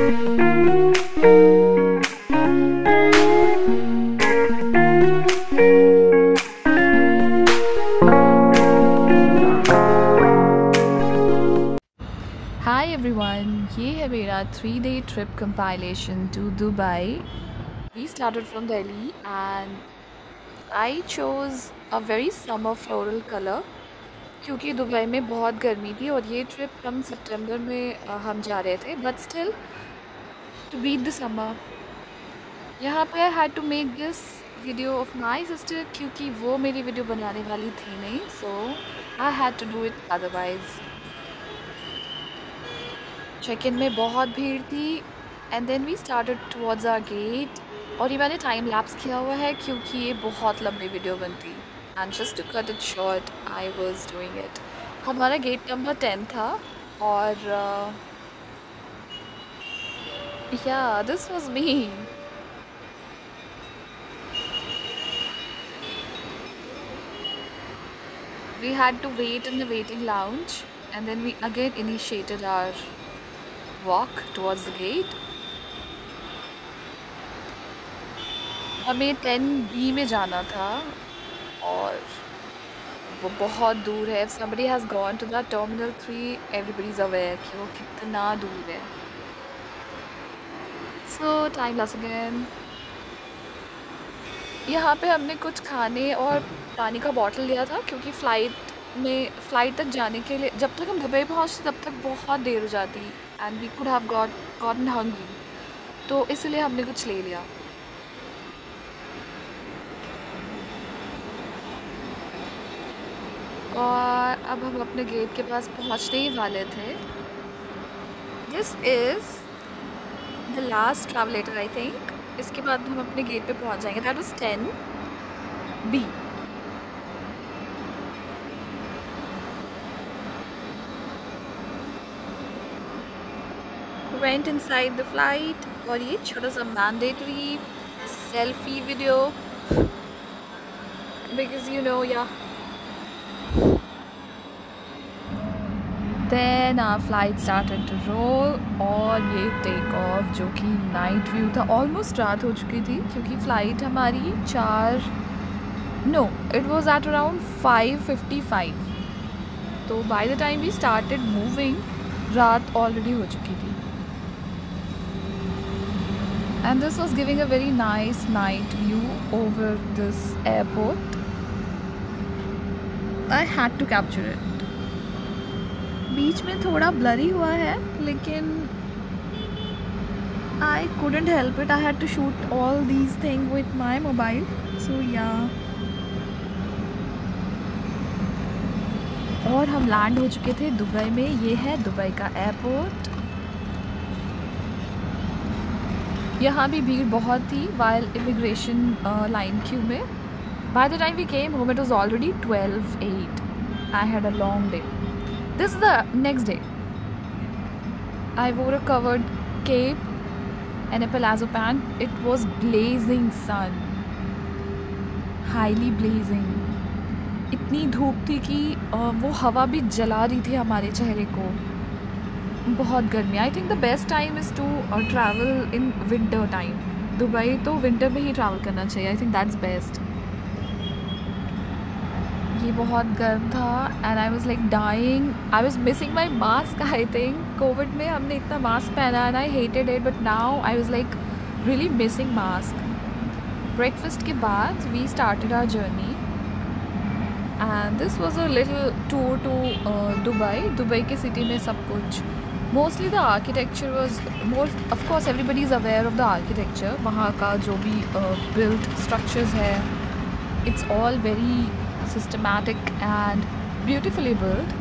Hi everyone, ये है मेरा 3-day trip compilation to Dubai. We started from Delhi and I chose a very summer floral color क्योंकि Dubai में बहुत गर्मी थी और ये ट्रिप हम सितंबर में हम जा रहे थे, but still to beat the summer यहाँ पे I had to make this video of my sister क्योंकि वो मेरी वीडियो बनाने वाली थी नहीं, so I had to do it otherwise. Check in में बहुत भीड़ थी and then we started towards our gate, और ये मैंने टाइम लैप्स किया हुआ है क्योंकि ये बहुत लंबी वीडियो बनती and just to cut it short I was doing it. हमारा गेट नंबर 10 था और या this was me. We had to wait in the waiting lounge and then we again initiated our walk towards the gate. हमें 10B में जाना था और वो बहुत दूर है। If somebody has gone to that terminal 3, everybody is aware कि वो कितना दूर है। So time loss again. यहाँ पे हमने कुछ खाने और पानी का बॉटल लिया था क्योंकि फ़्लाइट तक जाने के लिए जब तक हम दुबई पहुँचते तब तक बहुत देर हो जाती and we could have gotten hungry, तो इसलिए हमने कुछ ले लिया। और अब हम अपने गेट के पास पहुँचने ही वाले थे। This is the last travelator I think. इसके बाद हम अपने गेट पे पहुँच जाएंगे। That was 10B। Went inside the flight और ये छोटा सा mandatory selfie video because you know yeah. Then our flight started to roll और ये टेक ऑफ जो कि नाइट व्यू था। ऑलमोस्ट रात हो चुकी थी क्योंकि फ़्लाइट हमारी it was at around 5:55, तो by the time we started moving रात ऑलरेडी हो चुकी थी। And this was giving a very nice night view over this airport. I had to capture it. बीच में थोड़ा blurry हुआ है लेकिन I couldn't help it. I had to shoot all these things with my mobile. So yeah. और हम land हो चुके थे दुबई में। ये है दुबई का एयरपोर्ट। यहाँ भी भीड़ बहुत थी वाइल इमिग्रेशन लाइन क्यू में। By the time we came home it was already 12:08। I had a long day. This is the next day. I wore a covered cap and a palazzo pant. It was blazing sun, highly blazing. इतनी धूप थी कि वो हवा भी जला रही थी हमारे चेहरे को। बहुत गर्मी। I think the best time is to travel in winter time. Dubai तो विंटर में ही ट्रैवल करना चाहिए। I think that's best. ये बहुत गर्म था and I was like dying. I was missing my mask. I think Covid में हमने इतना मास्क पहना and I hated it, but now I was like really missing mask. Breakfast के बाद we started our journey and this was a little tour to Dubai के city में सब कुछ। Mostly the architecture was more, of course everybody is aware of the architecture. वहाँ का जो भी बिल्ट स्ट्रक्चर्स है, it's all very systematic and beautifully built.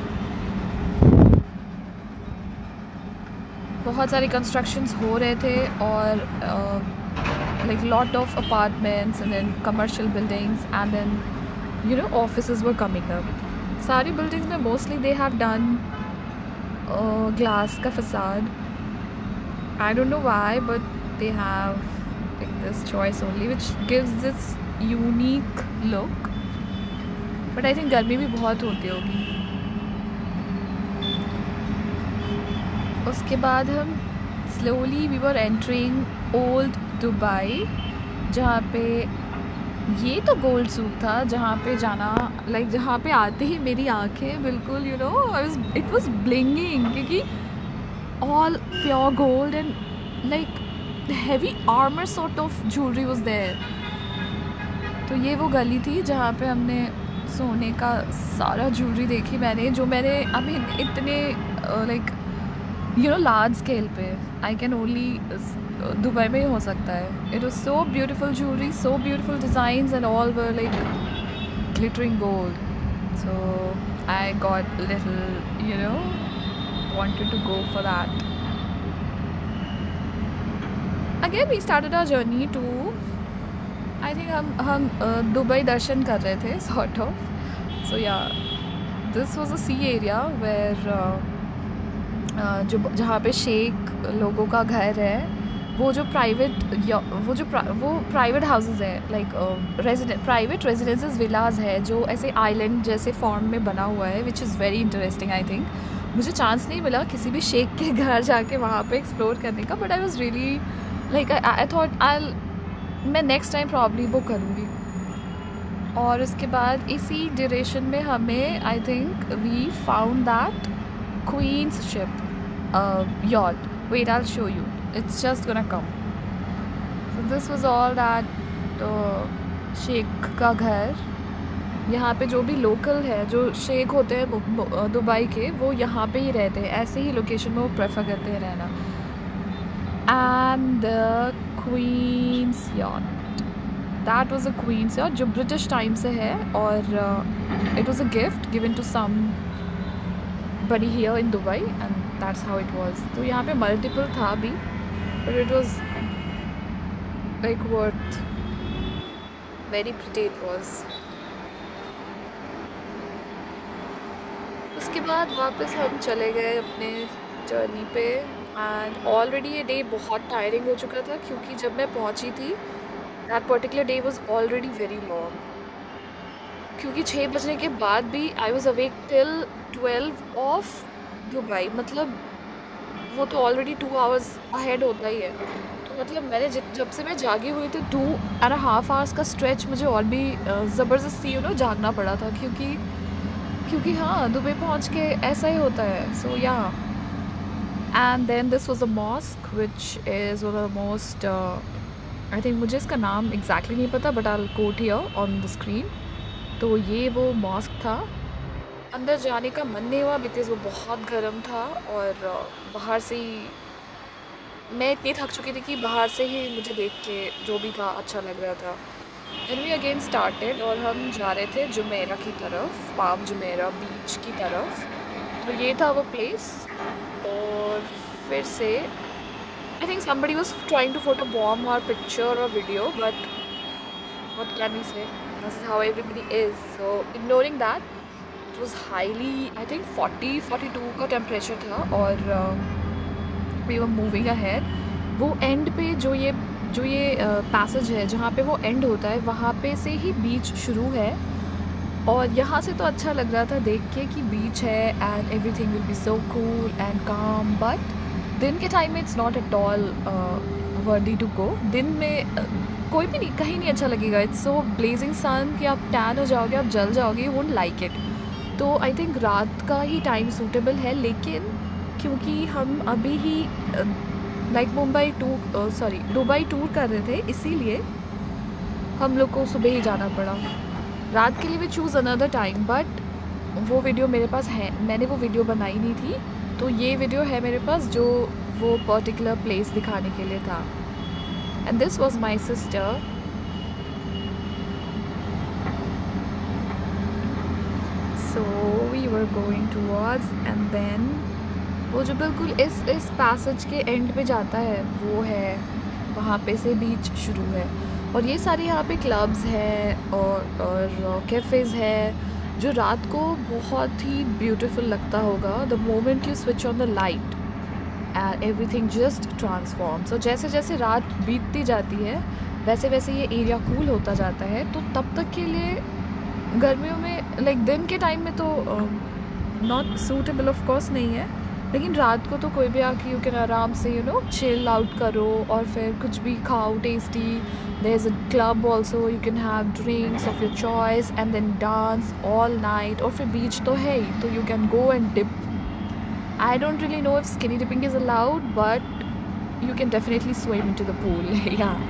बहुत सारे कंस्ट्रक्शंस हो रहे थे और like lot of apartments and then commercial buildings and then you know offices were coming up. सारी buildings में mostly they have done glass का facade. I don't know why, but they have like this choice only, which gives this unique look. But I think गर्मी भी बहुत होती होगी। उसके बाद हम slowly we were entering old Dubai, जहाँ पे ये तो गोल्ड सूक था, जहाँ पे जाना लाइक जहाँ पे आते ही मेरी आंखें बिल्कुल you know it was blinging, क्योंकि all pure gold and like heavy armour sort of jewellery was there. तो ये वो गली थी जहाँ पे हमने सोने का सारा ज्वेलरी देखी मैंने, जो मैंने आई मीन इतने like you know large scale पे आई कैन ओनली दुबई में ही हो सकता है। It was so beautiful jewellery, so beautiful designs and all were like glittering gold. So I got little you know wanted to go for that. Again we started our journey to I think हम Dubai दर्शन कर रहे थे sort of. So yeah, this was a sea area where जो जहाँ पे शेख लोगों का घर है, वो जो प्राइवेट हाउसेस है लाइक प्राइवेट रेजिडेंसेस विलाज है जो ऐसे आइलैंड जैसे फॉर्म में बना हुआ है, which is very interesting. I think मुझे चांस नहीं मिला किसी भी शेख के घर जाके वहाँ पे एक्सप्लोर करने का, but I was really like I thought मैं नेक्स्ट टाइम प्रॉब्ली वो करूँगी। और उसके बाद इसी ड्यूरेशन में हमें I think we found that queen's ship yacht. Wait, I'll show you. It's just gonna come. So this was all that शेख का घर। यहाँ पे जो भी लोकल है, जो शेख होते हैं दुबई के, वो यहाँ पे ही रहते हैं, ऐसे ही लोकेशन में वो प्रेफर करते हैं रहना। And the queen's yacht, that was a queen's yacht जो ब्रिटिश टाइम से है, और it was a gift given to somebody here in Dubai and that's how it was. तो यहाँ पे मल्टीपल था भी, but it was like worth, very pretty it was. उसके बाद वापस हम चले गए अपने जर्नी पे, एंड ऑलरेडी ये डे बहुत टायरिंग हो चुका था, क्योंकि जब मैं पहुँची थी that particular day was already very long, क्योंकि 6 बजने के बाद भी I was awake till 12 of Dubai, मतलब वो तो ऑलरेडी 2 आवर्स अहेड होता ही है। तो मतलब मैंने जब से मैं जागी हुई थी 2.5 आवर्स का स्ट्रेच मुझे और भी ज़बरदस्ती जागना पड़ा था, क्योंकि हाँ दुबई पहुँच के ऐसा ही होता है। So yeah and then this was a mosque which is one of the most I think, मुझे इसका नाम एग्जैक्टली नहीं पता, but I will quote here on the screen. तो ये वो मॉस्क था। अंदर जाने का मन नहीं हुआ बिकॉज़ वो बहुत गर्म था, और बाहर से ही मैं इतनी थक चुकी थी कि बाहर से ही मुझे देख के जो भी था अच्छा लग रहा था। एंड वी अगेन स्टार्टेड, और हम जा रहे थे जुमेरा की तरफ, पाम जुमेरा बीच की तरफ। तो ये था वो प्लेस, और फिर से I think somebody was trying to photobomb our picture or video, but what can we say? This is how everybody is. So ignoring that, it was highly, I think 40-42 का टेम्परेचर था, और we were moving ahead. वो end पे जो ये passage है जहाँ पे वो एंड होता है, वहाँ पे से ही बीच शुरू है, और यहाँ से तो अच्छा लग रहा था देख के कि बीच है and everything will be so cool and calm, but दिन के टाइम में it's not at all worthy to go. दिन में कोई भी नहीं, कहीं नहीं अच्छा लगेगा। इट्स सो ब्लेजिंग सन कि आप टैन हो जाओगे, आप जल जाओगे, यू वोंट लाइक इट। तो आई थिंक रात का ही टाइम सूटेबल है, लेकिन क्योंकि हम अभी ही लाइक दुबई टूर कर रहे थे, इसीलिए हम लोग को सुबह ही जाना पड़ा। रात के लिए भी चूज़ अनदर टाइम, बट वो वीडियो मेरे पास है, मैंने वो वीडियो बनाई नहीं थी, तो ये वीडियो है मेरे पास जो वो पर्टिकुलर प्लेस दिखाने के लिए था। And this was my sister. So we were going towards, and then वो जो बिल्कुल इस पैसेज के एंड पे जाता है वो है, वहाँ पे से बीच शुरू है, और ये सारे यहाँ पे क्लब्स हैं और कैफ़ेज़ है जो रात को बहुत ही ब्यूटीफुल लगता होगा। The moment you switch on the light and everything just transform. So जैसे जैसे रात बीतती जाती है वैसे वैसे ये एरिया कूल होता जाता है। तो तब तक के लिए गर्मियों में लाइक दिन के टाइम में तो नॉट सूटेबल ऑफ कोर्स नहीं है, लेकिन रात को तो कोई भी आके यू कैन आराम से चिल आउट करो और फिर कुछ भी खाओ tasty. There is a club also, you can have drinks of your choice and then dance all night. और फिर बीच तो है ही, तो you can go and dip. I don't really know if skinny dipping is allowed, but you can definitely swim into the pool. Yeah,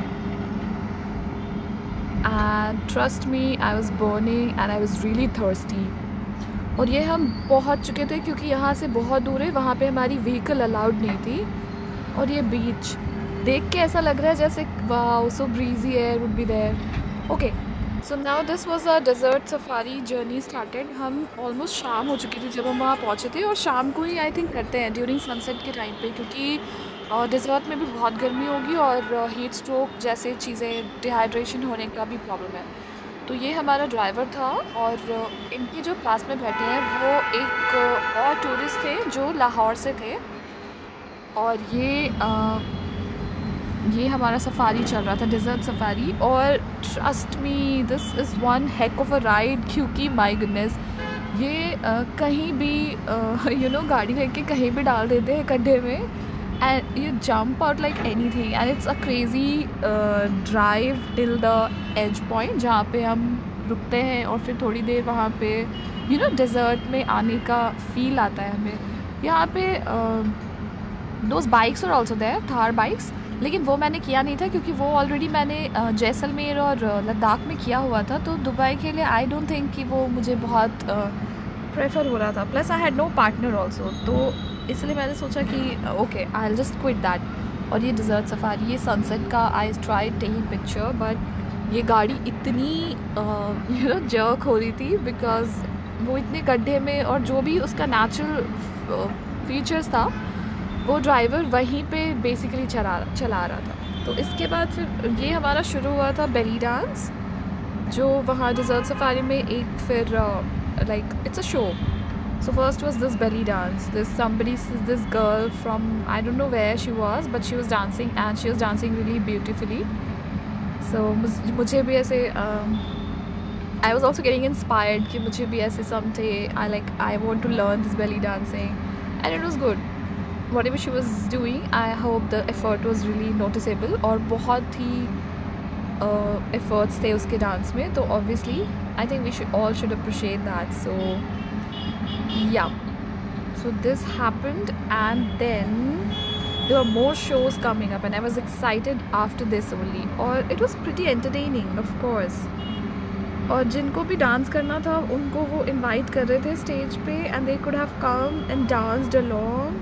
and trust me, I was burning and I was really thirsty. और ये हम पहुंच चुके थे क्योंकि यहाँ से बहुत दूर है, वहाँ पे हमारी व्हीकल अलाउड नहीं थी. और ये बीच देख के ऐसा लग रहा है जैसे wow, so breezy air would be there. Okay, so now this was a desert safari journey started. हम ऑलमोस्ट शाम हो चुकी थी जब हम वहाँ पहुँचे थे, और शाम को ही आई थिंक करते हैं ड्यूरिंग सनसेट के टाइम पे, क्योंकि डेजर्ट में भी बहुत गर्मी होगी और हीट स्ट्रोक जैसे चीज़ें, डिहाइड्रेशन होने का भी प्रॉब्लम है. तो ये हमारा ड्राइवर था, और इनके जो पास में बैठे हैं वो एक और टूरिस्ट थे जो लाहौर से थे. और ये हमारा सफ़ारी चल रहा था, डेजर्ट सफ़ारी. और trust me, this is one heck of a ride, क्योंकि माय गुडनेस ये कहीं भी गाड़ी लेके कहीं भी डाल देते हैं गड्ढे में, and you jump out like anything, and it's a crazy drive till the edge point जहाँ पे हम रुकते हैं और फिर थोड़ी देर वहाँ पे डेजर्ट में आने का फील आता है हमें. यहाँ पे those bikes are also there, Thar bikes, लेकिन वो मैंने किया नहीं था क्योंकि वो ऑलरेडी मैंने जैसलमेर और लद्दाख में किया हुआ था. तो दुबई के लिए आई डोंट थिंक कि वो मुझे बहुत प्रेफर हो रहा था. Plus I had no partner also, तो इसलिए मैंने सोचा कि okay, I will just quit that. और ये डिज़र्ट सफारी, ये सनसेट का I tried taking picture, but ये गाड़ी इतनी जर्क हो रही थी बिकॉज वो इतने गड्ढे में, और जो भी उसका नेचुरल फीचर्स था वो ड्राइवर वहीं पे बेसिकली चला रहा था. तो इसके बाद फिर ये हमारा शुरू हुआ था बेली डांस, जो वहाँ डिज़र्ट सफारी में एक फिर like it's a show. So first was this belly dance. This girl from, I don't know where she was, but she was dancing, and she was dancing really beautifully. So मुझे भी ऐसे I was also getting inspired कि मुझे भी ऐसे someday I want to learn this belly dancing, and it was good. Whatever she was doing, I hope the effort was really noticeable. और बहुत ही efforts थे उसके डांस में, तो obviously I think we all should appreciate that. So yeah, so this happened, and then there were more shows coming up, and I was excited after this only. और it was pretty entertaining, of course. और जिनको भी dance करना था उनको वो invite कर रहे थे स्टेज पे, and they could have come and danced along.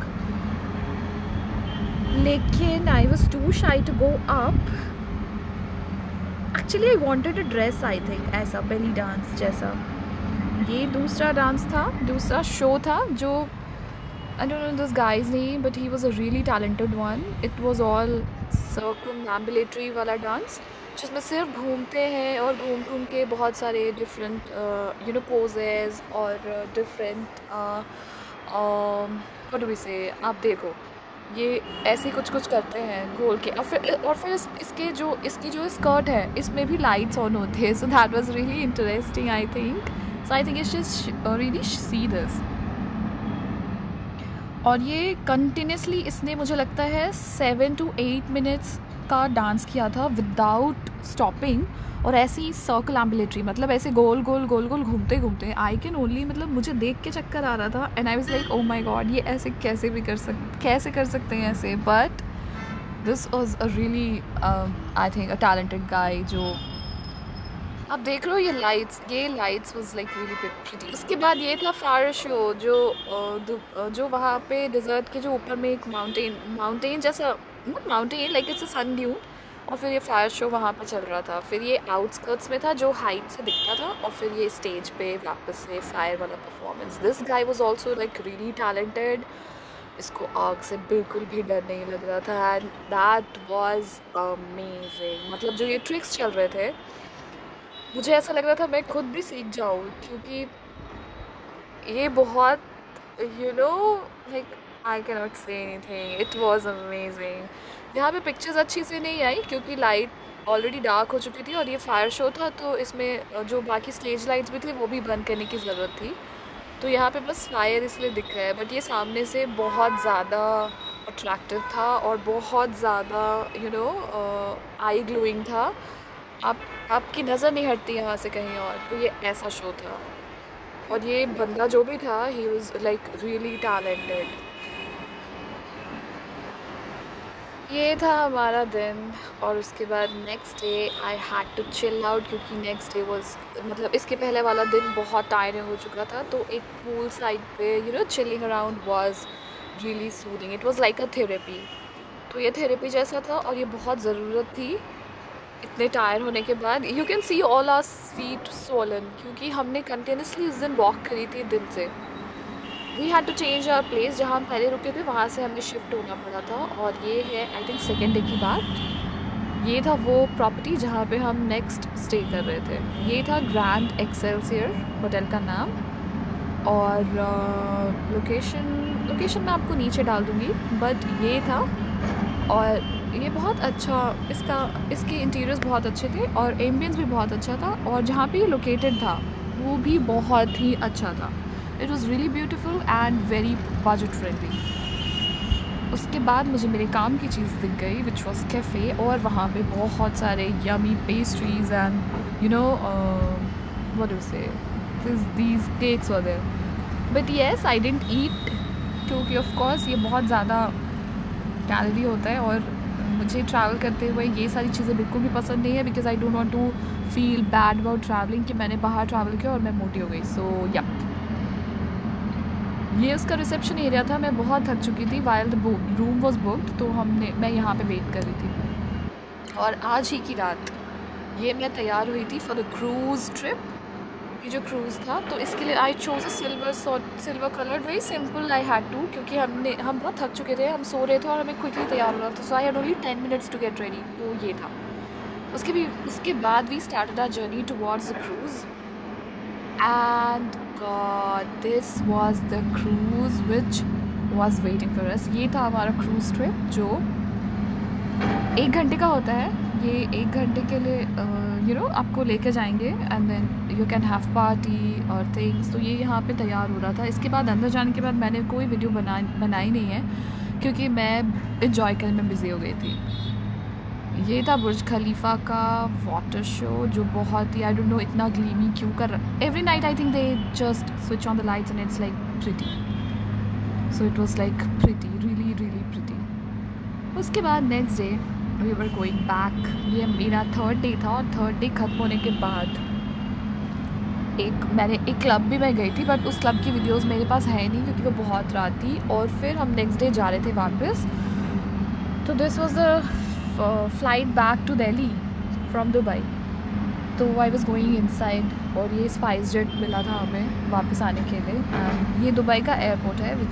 लेकिन I was too shy to go up. Actually I wanted a dress, I think, ऐसा belly dance जैसा. ये दूसरा डांस था, दूसरा शो था, जो I don't know this guy's name, but he was a really talented one. It was all circumambulatory वाला डांस, जिसमें सिर्फ घूमते हैं और घूम के बहुत सारे डिफरेंट पोजेस और different what do we say, आप देखो ये ऐसे कुछ करते हैं गोल के. और फिर इसकी जो स्कर्ट है इसमें भी लाइट्स ऑन होते हैं. So that was really interesting, I think. So I think you should really see this. और ये कंटिन्यूसली इसने मुझे लगता है 7 to 8 मिनट्स का डांस किया था विदाउट स्टॉपिंग, और ऐसे ही सर्कल एम्बुलेटरी, मतलब ऐसे गोल गोल घूमते आई कैन ओनली, मतलब मुझे देख के चक्कर आ रहा था. And I was like oh my God, ये ऐसे कैसे कर सकते हैं ऐसे. But this was a really I think a talented guy. जो आप देख रहे हो ये lights was like really pretty. उसके बाद ये था फायर शो, जो वहाँ पे डिज़र्ट के जो ऊपर में एक माउंटेन जैसा, mountain like it's a sand dune, और फिर ये फायर शो वहाँ पे चल रहा था. फिर ये आउटस्कर्ट्स में था जो हाइट से दिखता था, और फिर ये स्टेज पे वापस से फायर वाला performance. This guy was also like really talented. इसको आग से बिल्कुल भी डर नहीं लग रहा था, एंड दैट वाज अमेजिंग. मतलब जो ये ट्रिक्स चल रहे थे, मुझे ऐसा लग रहा था मैं खुद भी सीख जाऊँ, क्योंकि ये बहुत like I can not say anything. It was amazing. यहाँ पे पिक्चर्स अच्छी से नहीं आई क्योंकि लाइट ऑलरेडी डार्क हो चुकी थी, और ये फायर शो था, तो इसमें जो बाकी स्टेज लाइट्स भी थे वो भी बंद करने की ज़रूरत थी. तो यहाँ पे बस फायर इसलिए दिख रहा है, बट ये सामने से बहुत ज़्यादा अट्रैक्टिव था और बहुत ज़्यादा आई ग्लोइंग था। आप आपकी नज़र नहीं हटती यहाँ से कहीं और। तो ये ऐसा शो था और ये बंदा जो भी था he was like really talented. ये था हमारा दिन और उसके बाद next day I had to chill out, क्योंकि नेक्स्ट डे वाज मतलब इसके पहले वाला दिन बहुत टायरिंग हो चुका था। तो एक पूल साइड पे chilling around was really soothing, it was like a therapy. तो ये थेरेपी जैसा था और ये बहुत ज़रूरत थी इतने टायर होने के बाद। You can see all our feet swollen, क्योंकि हमने कंटिन्यूसली उस दिन वॉक करी थी दिन से। We had to change our place, जहाँ हम पहले रुके थे वहाँ से हमें शिफ्ट होना पड़ा था। और ये है आई थिंक सेकेंड डे की बात। ये था वो प्रॉपर्टी जहाँ पे हम नेक्स्ट स्टे कर रहे थे। ये था ग्रैंड एक्सेलसियर होटल का नाम। और लोकेशन मैं आपको नीचे डाल दूँगी, बट ये था। और ये बहुत अच्छा, इसके इंटीरियर्स बहुत अच्छे थे और एम्बियंस भी बहुत अच्छा था। और जहाँ पे ये लोकेटेड था वो भी बहुत ही अच्छा था। It was really beautiful and very budget friendly. उसके बाद मुझे मेरे काम की चीज़ दिख गई विच वॉज कैफ़े, और वहाँ पे बहुत सारे yummy pastries and what do say these cakes were there. But yes, I didn't eat क्योंकि ऑफ कोर्स ये बहुत ज़्यादा कैलोरी होता है और मुझे ट्रैवल करते हुए ये सारी चीज़ें बिल्कुल भी पसंद नहीं है, because I don't want to feel bad about travelling कि मैंने बाहर ट्रैवल किया और मैं मोटी हो गई। सो या ये उसका रिसेप्शन एरिया था। मैं बहुत थक चुकी थी while the room was booked, तो मैं यहाँ पे वेट कर रही थी। और आज ही की रात ये मैं तैयार हुई थी फॉर द क्रूज़ ट्रिप। ये जो क्रूज़ था तो इसके लिए I chose a silver colour, very simple I had to, क्योंकि हम बहुत थक चुके थे, हम सो रहे थे और हमें क्विकली तैयार होना था। So I had only 10 minutes to get ready. तो ये था। उसके बाद we started our journey towards the cruise and God, this was the cruise which was waiting for us. ये था हमारा क्रूज़ ट्रिप जो 1 घंटे का होता है। ये 1 घंटे के लिए आपको लेके जाएंगे and then you can have party और थिंग्स। तो ये यहाँ पे तैयार हो रहा था। इसके बाद अंदर जाने के बाद मैंने कोई वीडियो बनाई नहीं है क्योंकि मैं इंजॉय करने में बिज़ी हो गई थी। ये था बुर्ज खलीफा का वाटर शो जो बहुत ही आई डोंट नो इतना ग्लीमी क्यों कर रहा। Every night I think they just switch on the lights and it's like pretty, so it was like pretty, really really pretty. उसके बाद next day we were going back. ये मेरा 3rd day था और 3rd डे ख़त्म होने के बाद मैंने एक क्लब भी मैं गई थी, बट उस क्लब की वीडियोस मेरे पास है नहीं क्योंकि वो बहुत रात थी। और फिर हम नेक्स्ट डे जा रहे थे वापस। तो this was the flight back to Delhi from Dubai. तो आई वॉज गोइंग इनसाइड और ये स्पाइस जेट मिला था हमें वापस आने के लिए। एंड ये दुबई का एयरपोर्ट है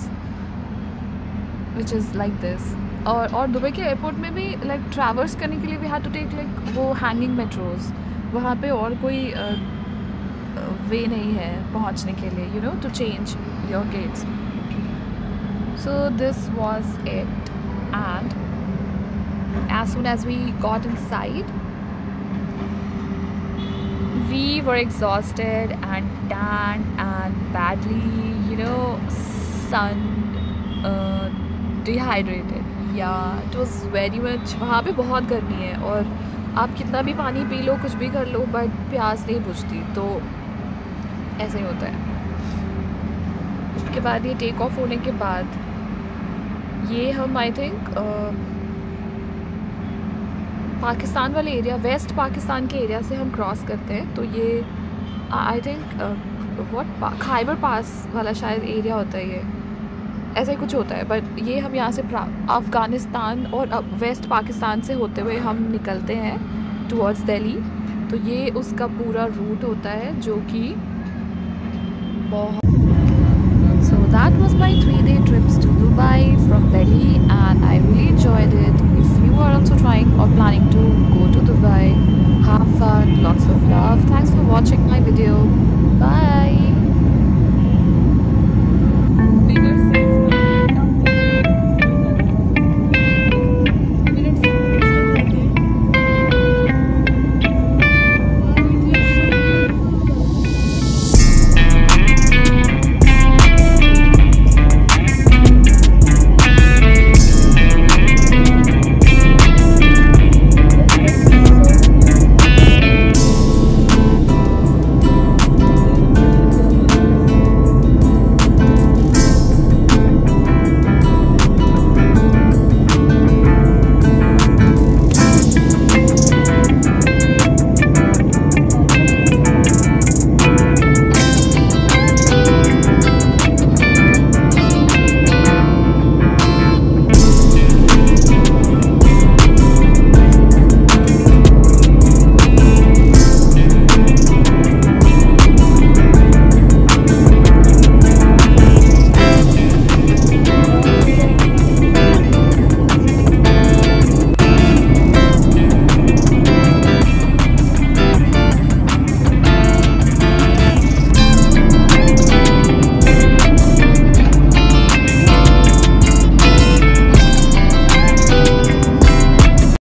विच इज़ लाइक दिस। और दुबई के एयरपोर्ट में भी लाइक ट्रैवर्स करने के लिए we had to take like वो हैंगिंग मेट्रोज़। वहाँ पे और कोई वे नहीं है पहुँचने के लिए to change your gates. So this was it and as soon as we got inside we were exhausted and tanned and badly sun dehydrated. Yeah, it was very much। वहाँ पे बहुत गर्मी है और आप कितना भी पानी पी लो कुछ भी कर लो बट प्यास नहीं बुझती, तो ऐसे ही होता है। उसके बाद ये टेक ऑफ होने के बाद ये हम आई थिंक पाकिस्तान वाले एरिया, वेस्ट पाकिस्तान के एरिया से हम क्रॉस करते हैं। तो ये आई थिंक खाइबर पास वाला शायद एरिया होता है, ये ऐसा ही कुछ होता है। बट ये हम यहाँ से अफ़गानिस्तान और वेस्ट पाकिस्तान से होते हुए हम निकलते हैं टुवर्ड्स दिल्ली। तो ये उसका पूरा रूट होता है जो कि बहुत। So that was my 3-day trips to Dubai from Delhi and I really